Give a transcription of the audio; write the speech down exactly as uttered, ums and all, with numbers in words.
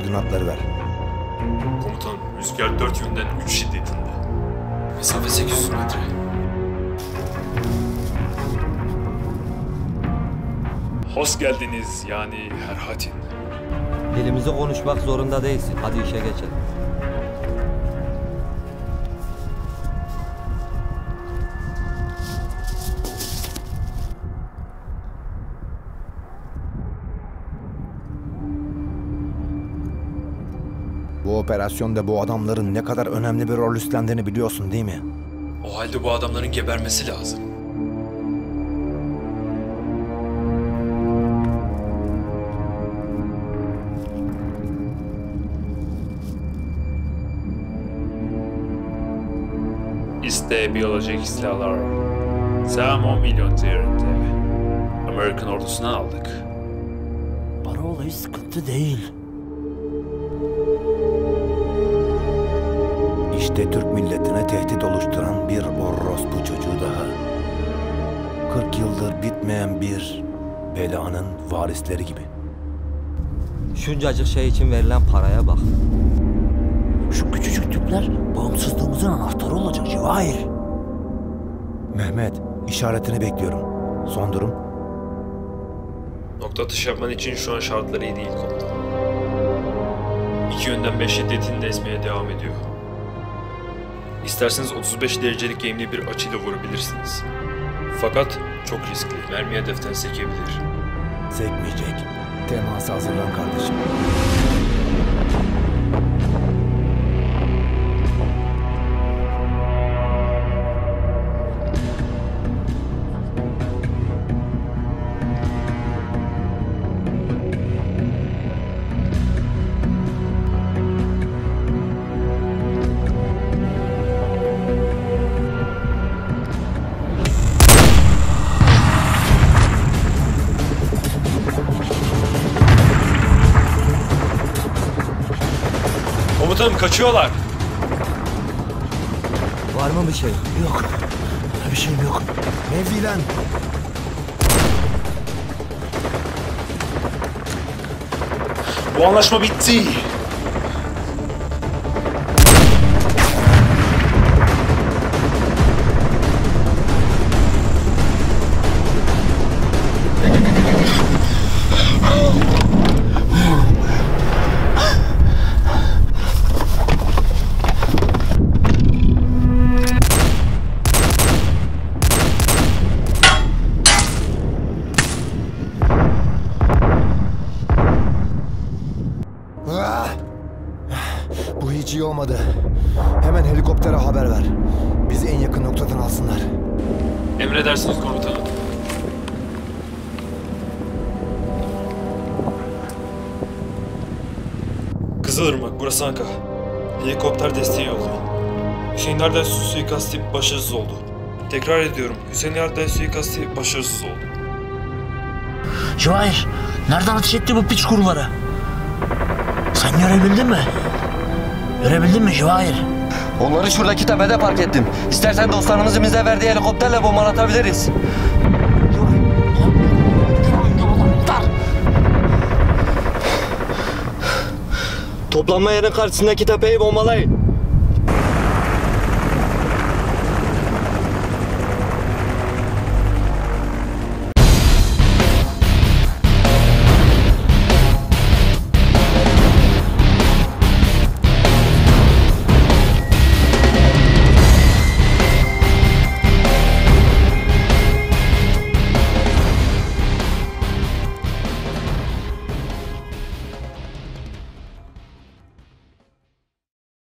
koordinatları ver. Komutanım, rüzgar dört yönden üç şiddetinde. Mesafe sekiz yüz metre. Hoş geldiniz yani Herhatin. Dilimizi konuşmak zorunda değilsin. Hadi işe geçelim. Bu operasyonda bu adamların ne kadar önemli bir rol üstlendiğini biliyorsun değil mi? O halde bu adamların gebermesi lazım. İşte biyolojik silahlar. Tam on milyon değerinde. Amerikan ordusuna aldık. Para olayı sıkıntı değil. İşte Türk milletine tehdit oluşturan bir orospu çocuğu daha. kırk yıldır bitmeyen bir belanın varisleri gibi. Şuncacık şey için verilen paraya bak. Şu küçücük tüpler bağımsızlığımızın anahtarı olacak Cevahir. Mehmet, işaretini bekliyorum. Son durum? Nokta atışı yapman için şu an şartları iyi değil komutan. İki yönden beş şiddetinde esmeye devam ediyor. İsterseniz otuz beş derecelik gerilimli bir açıyla vurabilirsiniz. Fakat çok riskli. Mermi hedeften sekebilir. Sekmeyecek. Temasa hazırlan kardeşim. Komutanım kaçıyorlar. Var mı bir şey? Yok. Bir şeyim yok. Mevzilen. Bu anlaşma bitti. Bu hiç iyi olmadı. Hemen helikoptere haber ver. Bizi en yakın noktadan alsınlar. Emredersiniz komutanım. Kızılırmak, burası Anka. Helikopter desteği yolluyor. Hüseyin Erdem suikasti başarısız oldu. Tekrar ediyorum, Hüseyin Erdem suikasti başarısız oldu. Cevahir, nereden ateş etti bu piç kuruları? Sen görebildin mi? Görebildin mi Cevahir? Onları şuradaki tepede park ettim. İstersen dostlarımızın bize verdiği helikopterle bombalatabiliriz. Toplanma yerinin karşısındaki tepeyi bombalayın.